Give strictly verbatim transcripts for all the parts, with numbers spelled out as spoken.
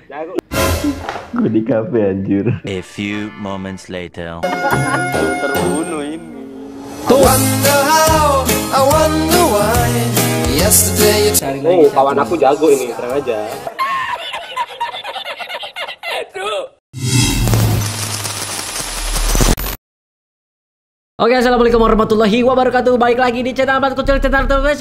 Jago. Gue di kafe anjir. A few moments later. Terbunuh ini. Tuh. Oh, kawan aku jago ini, terang aja. Oke, assalamualaikum warahmatullahi wabarakatuh. Baik lagi di channel Mas Kucil channel terus.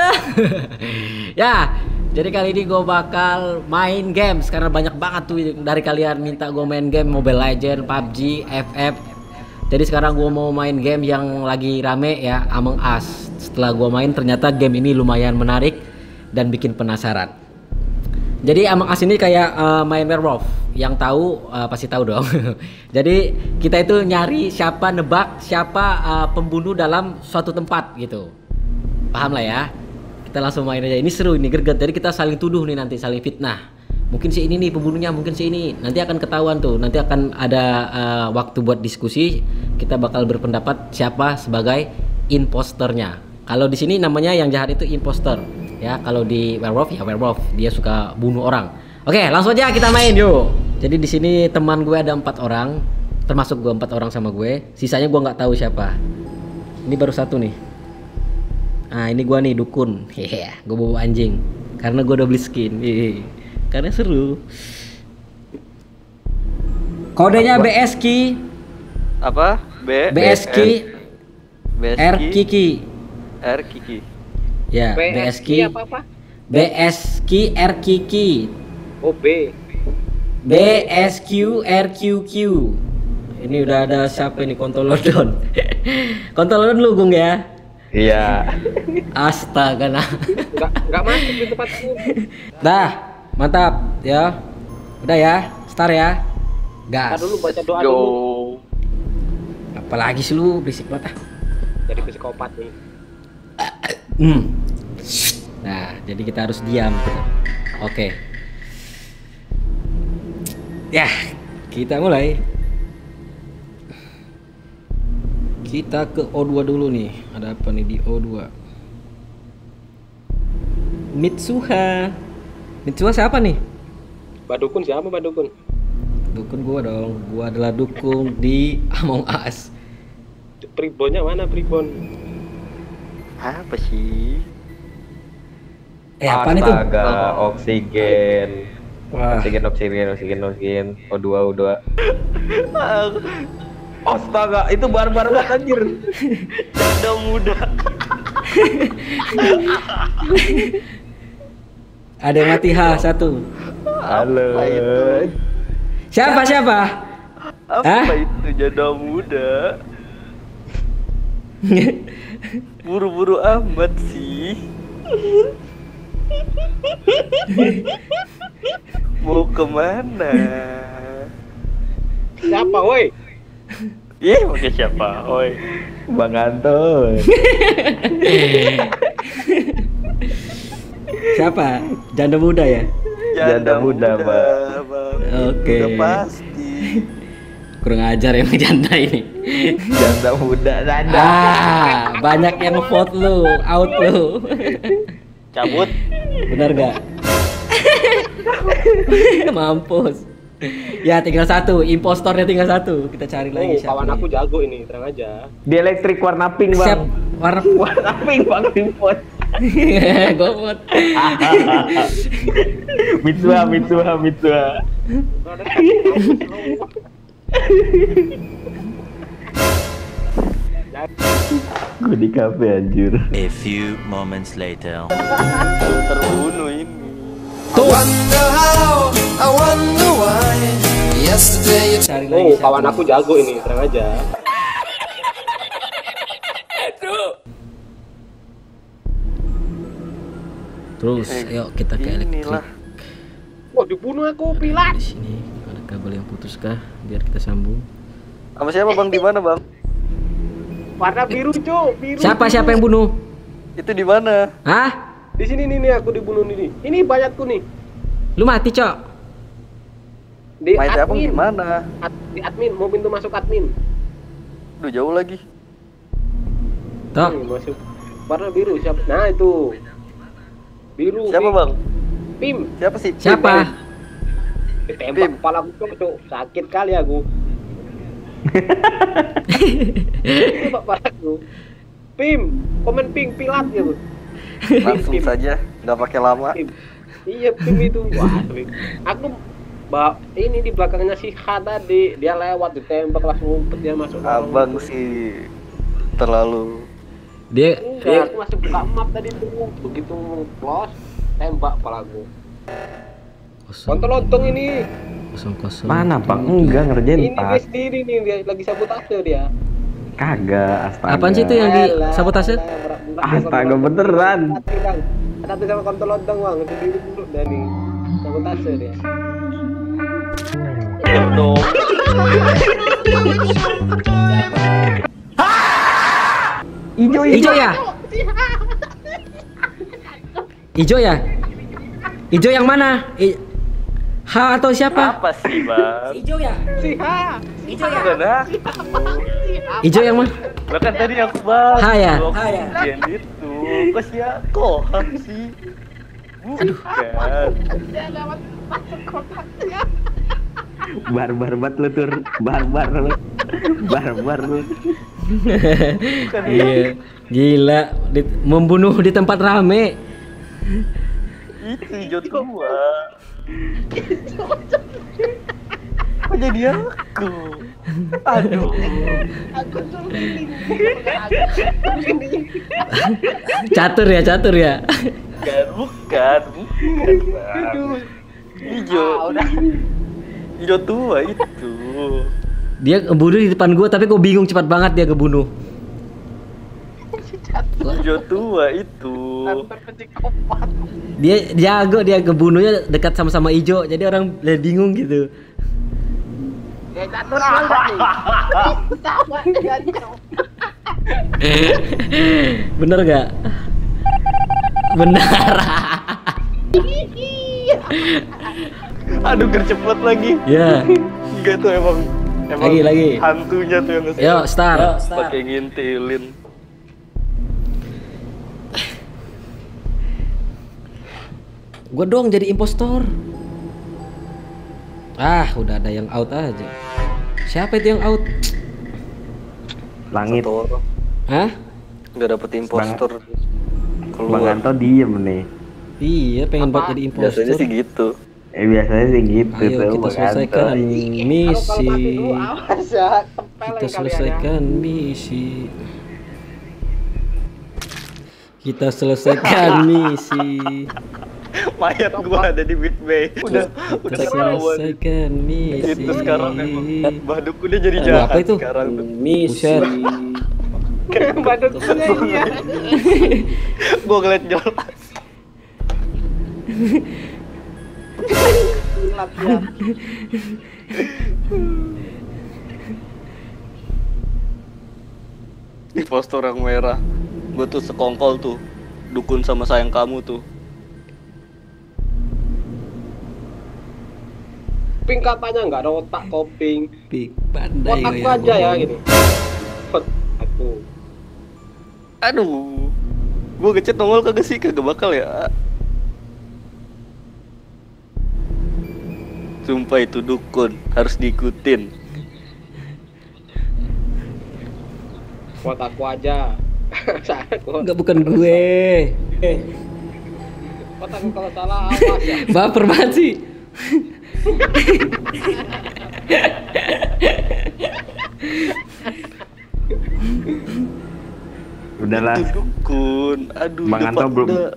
Ya, jadi kali ini gue bakal main games karena banyak banget tuh dari kalian minta gue main game Mobile Legends, P U B G, F F. Jadi sekarang gue mau main game yang lagi rame ya, Among Us. Setelah gue main ternyata game ini lumayan menarik dan bikin penasaran. Jadi Among Us ini kayak uh, main werewolf. Yang tahu uh, pasti tahu dong. Jadi kita itu nyari siapa, nebak siapa uh, pembunuh dalam suatu tempat gitu. Paham lah ya. Kita langsung main aja. Ini seru, ini greget. Jadi kita saling tuduh nih, nanti saling fitnah. Mungkin si ini nih pembunuhnya, mungkin si ini. Nanti akan ketahuan tuh. Nanti akan ada uh, waktu buat diskusi. Kita bakal berpendapat siapa sebagai imposternya. Kalau di sini namanya yang jahat itu imposter. Ya, kalau di werewolf ya werewolf. Dia suka bunuh orang. Oke, langsung aja kita main yuk. Jadi di sini teman gue ada empat orang, termasuk gue empat orang sama gue. Sisanya gue nggak tahu siapa. Ini baru satu nih. Ah, ini gue nih dukun. Hehe, gue bawa anjing. Karena gue udah beli skin. Hehe. Karena seru. Kodenya B S K. Apa? B B S K. R Kiki. R Kiki. Ya, B S K. Apa apa? B S K R Kiki. Oh, B. B S Q R Q Q. Ini udah ada siapa nih, Kontolodon. Kontolodon lu Gung ya? Iya. Astaga nah. Enggak enggak masuk di tempatku. Dah, mantap ya. Udah ya, start ya. Gas. Kita dulu baca doa Yo. dulu. Apalagi sih lu berisik banget ah. Jadi psikopat nih. Hmm. Nah, jadi kita harus diam. Oke. Ya, kita mulai. Kita ke O dua dulu nih. Ada apa nih di O dua? Mitsuha. Mitsuha siapa nih? Badukun siapa Badukun? Dukun gua dong. Gua adalah dukun di Among Us. Pribonnya mana Pribon? Apa sih? Eh, apaan itu? Astaga, oksigen. Wah. Oksigen, oksigen, oksigen, oksigen. O dua, O dua. Astaga, itu barbar banget anjir. Janda muda. Ada yang mati H satu. Halo. Apa itu? Siapa siapa? Apa Hah? itu janda muda? Buru-buru amat sih. Mau kemana? Siapa woi? Ih, pakai siapa? Oi. Bang Anton. Siapa? Janda muda ya? Janda muda, Mbak. Bang. Oke. Udah pasti. Kurang ajar emang janda ini. Janda muda, janda. Ah, banyak yang vote lu, out lu. Cabut. Benar gak? Mampus. Ya tinggal satu, impostornya tinggal satu. Kita cari lagi Oh, siapa kawan nih. aku jago ini, terang aja. Di elektrik warna pink, Siap, Bang. warna Warna pink, Bang, import. gue vote. Mitsuha, Mitsuha, Mitsuha. Gue di kafe anjir. A few moments later. Terbunuh ini. Tuh. Cari lagi Oh, siapa kawan nih. aku jago ini, terang aja. Terus, Eh, yuk kita ke elektrik. inilah. Wah, dibunuh aku pilat. Di sini ada kabel yang putus kah? Biar kita sambung. Sama siapa Bang? Di mana Bang? Warna biru, Cuk. Biru. Siapa biru. siapa yang bunuh? Itu di mana? Hah? Di sini nih, nih aku dibunuh nih. Ini bayatku nih. Lu mati, Cok? Di Main siapa admin. di mana? Ad- di admin, mau pintu masuk admin. Duh, jauh lagi. Toh. Hmm, masuk. Warna biru siapa? Nah, itu. Biru. Siapa Pim. Bang? Pim. Siapa sih? Siapa? Ditembak kepala aku cuk, sakit kali aku. Tembak kepala aku. Pim, komen ping pilat gitu. Langsung saja, nggak pakai lama. Pim. Iya Pim itu. Wah, Pim. Aku Ba, ini di belakangnya si H tadi, dia lewat ditembak langsung ngumpet dia masuk. Abang sih terlalu. Dia Enggak, aku masih buka map tadi tuh. Begitu close, tembak palaku. kosong Lontong-lontong ini. kosong kosong. Mana Pak? Enggak ngerjain Ini dia Pak. sendiri nih, dia lagi sabotase dia. Kagak, astaga. Apaan sih itu yang di Alah, sabotase? alah, berat-berat Astaga, sama beneran. Hati, Bang. Hati sama kontol lontong bang, sendiri dulu dari sabotase dia. Dong. Ijo Ijo ya? Ijo ya? Ijo yang mana? I... H atau siapa? Apa sih bang? Ijo ya? Si H. Ijo ya? Bukan ah? Ijo yang mana? Bahkan tadi aku bang. Ha, ya? Blok Ha, ya? bagian itu. Kok sih kok ham sih? Bukan. barbar banget lu tur. Barbar lu. Barbar lu. Iya, gila, di- membunuh di tempat rame. Itu hijau tua. Kok jadi aku? Aduh. Catur ya, catur ya. Bukan, bukan, bukan. Bang. Hijau. Hijau tua itu. Dia ngebunuh di depan gua, tapi gua bingung cepat banget dia ngebunuh. Hijau tua itu. Dia jago, dia ngebunuhnya dekat sama-sama ijo, jadi orang lihat bingung gitu. Ya catur nih. Sama dia. Bener gak? Benar. Aduh gercepet lagi. Ya. Enggak tuh emang emang Lagi, lagi. hantunya tuh yang nge- Yo, start. pakai ngintilin. Gua dong jadi impostor. Ah, udah ada yang out aja. Siapa itu yang out? Langit. Satu orang. Hah? Nggak dapet impostor. Bang Keluar. Anto diem nih. Iya, pengen buat jadi impostor. Biasanya sih gitu. Eh biasanya sih gitu Ayo tuh kita Bang selesaikan Anto. misi. Awas ya, tempel Kita yang kalian ya. selesaikan misi. Kita selesaikan misi. Mayat gua ada di mid bay. Udah Kita udah ketahuan. selesaikan misi. Itu sekarang emang baduk udah jadi Aduh, jahat apa itu? sekarang tuh. Misi. Badutnya iya. Gua ngeliat jelas. Gelap ya. Impostor yang merah. Gua tuh sekongkol tuh. Dukun sama sayang kamu tuh. Ping katanya nggak ada otak koping. Pik Buat pandai aku aja ya gitu. Buat aku. Aduh. Gua ngechat nongol kagak sih? Kagak bakal ya. Sumpah itu dukun, harus diikutin. Buat aku aja. Saya kok. Enggak, bukan gue. Buat aku kalau salah awas ya. Baper banget sih. Udahlah. Itu dukun. Aduh, Bang depan Anto belum- udah.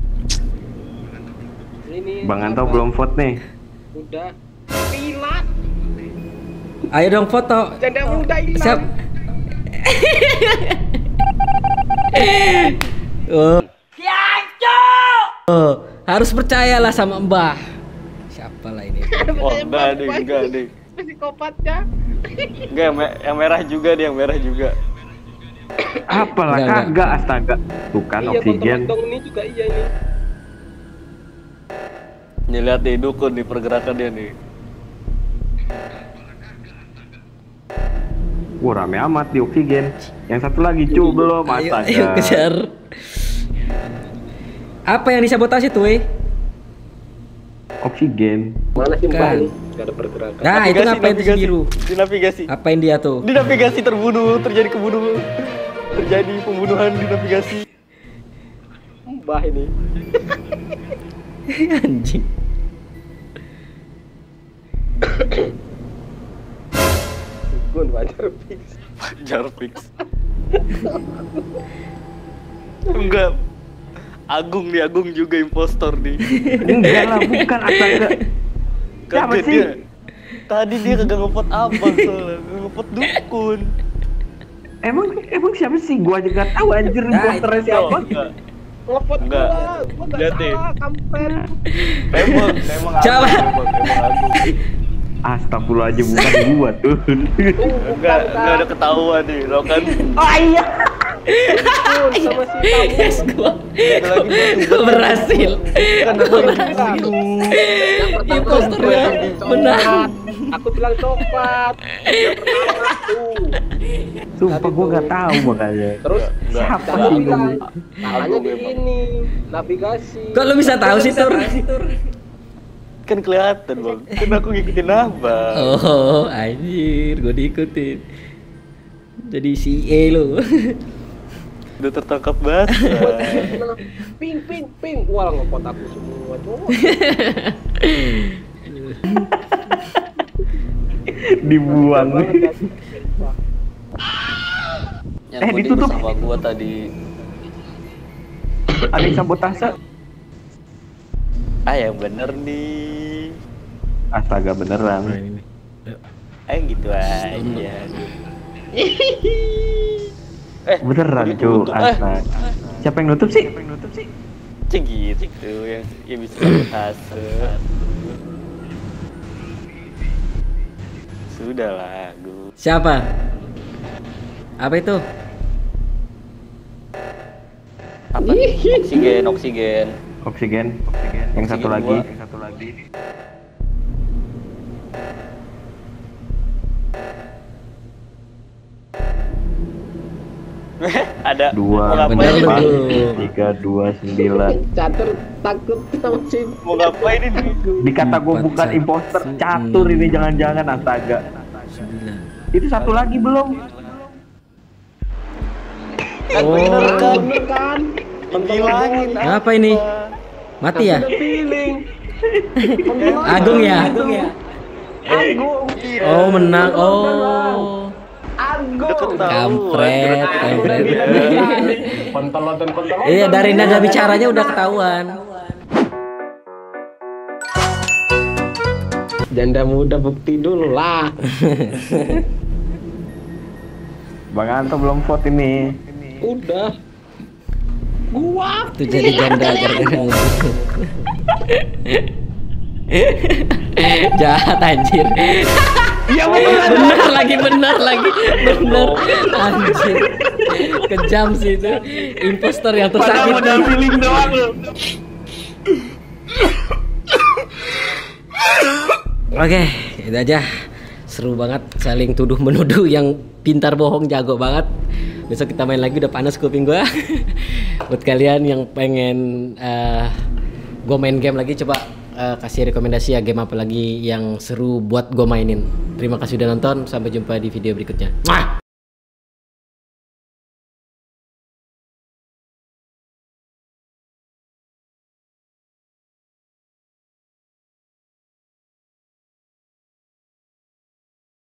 Ini. Bang Anto apa? belum vote nih. Udah. Pilat. Ayo dong foto. Janda muda hilang. Siap. Oh. Oh, harus percayalah sama Mbah. Siapa lah ini? Oh, enggak deh, enggak deh. Psikopatnya. Enggak, yang, me- yang merah juga deh, yang merah juga. Apalah Enggak, enggak. kagak astaga. Tuh kan Iya, oksigen. kontol-kontol ini juga iya ini. Nih lihat nih dukun nih pergerakan dia nih. Wah rame amat di oksigen. Yang satu lagi cu belum Ayo, astaga. ayo kejar. Apa yang disabotase tuh, eh? Oksigen. Mana sih Mbak Bukan. ini? Gak ada pergerakan. Nah, itu ngapain tuh si biru? Di navigasi. Apain dia tuh? Di navigasi terbunuh, terjadi kebunuhan. Terjadi pembunuhan di navigasi. Mbah ini. Anjing. Gun wajar fix. Jar fix. Enggak. Agung nih, Agung juga impostor nih. Enggak lah, bukan astaga. Siapa Kaget sih? dia. Tadi dia kagak ngepot abang soalnya, ngepot dukun. Emang emang siapa sih? Gua aja gak tahu anjir Nah, imposternya siapa. Enggak. Ngepot Enggak. gua, gua gak Lihat nih. salah, kampret. Emang, emang Coba. Agung, emang, emang Agung. Astagfirullahaladzim, bukan gua tuh. Enggak, enggak ada ketahuan nih, lo kan. Oh iya. Gun sama si kamu. Yes, gua. Ada lagi Gua berhasil. Kan Gua ada berhasil. Yang Impostor pertama ya. coklat. Benar. Aku bilang coklat. Yang pertama tuh. Sumpah gua gak tahu makanya. Terus Enggak, Siapa kita sih bilang ini? salahnya di Agung, ini navigasi. Kok lu bisa tahu sih, Tur? kan kelihatan bang, kan aku ngikutin abang. Oh, anjir, gua diikutin. Jadi C E lu. Udah tertangkap basah. Ping ping ping. Wah ngepot aku semua cowok. Dibuang. Yang Eh, kode ditutup. sama gua tadi. Ada yang sabotase. Ah yang bener nih. Astaga beneran. Ah gitu aja. eh Beneran kok cu. ditutup? Eh, Astaga. Siapa yang nutup sih? Siapa yang nutup sih? cek gitu yang yang bisa sabotase. Sudahlah, gua. Siapa? Apa itu? Apa nih? Oksigen, oksigen. Oksigen. Yang satu Oksigen lagi. dua. Yang satu lagi. Ada Dua, mau ngapain Bener lu. empat, ini? tiga, dua, sembilan. Catur takut sama si Mau ngapain ini? Dikata gue Empat, bukan satu, imposter, sembilan. catur ini jangan-jangan astaga. Sembilan. Itu satu lagi belum. Kan Oh. bener kan? bener kan? Menghilangin Apa ini? Mati ya? Ada feeling. Agung ya? Agung ya? Agung. Oh, menang. Oh. Agung. Kampret, kampret. Kontolot dan kontolot. Iya, dari nada bicaranya udah ketahuan. Janda muda bukti dulu lah. Bang Anto belum vote ini. Udah. Gua. Itu jadi janda gara-gara ngumpul. Jahat anjir. Iya Bener lagi, bener lagi, bener anjir. Kejam sih itu. Impostor yang Padahal modal tersakiti. feeling doang lu. Oke, itu aja. Seru banget saling tuduh menuduh, yang pintar bohong jago banget. Besok kita main lagi, udah panas kuping gua. Buat kalian yang pengen uh, gua main game lagi, coba uh, kasih rekomendasi ya game apa lagi yang seru buat gua mainin. Terima kasih udah nonton, sampai jumpa di video berikutnya. Mwah!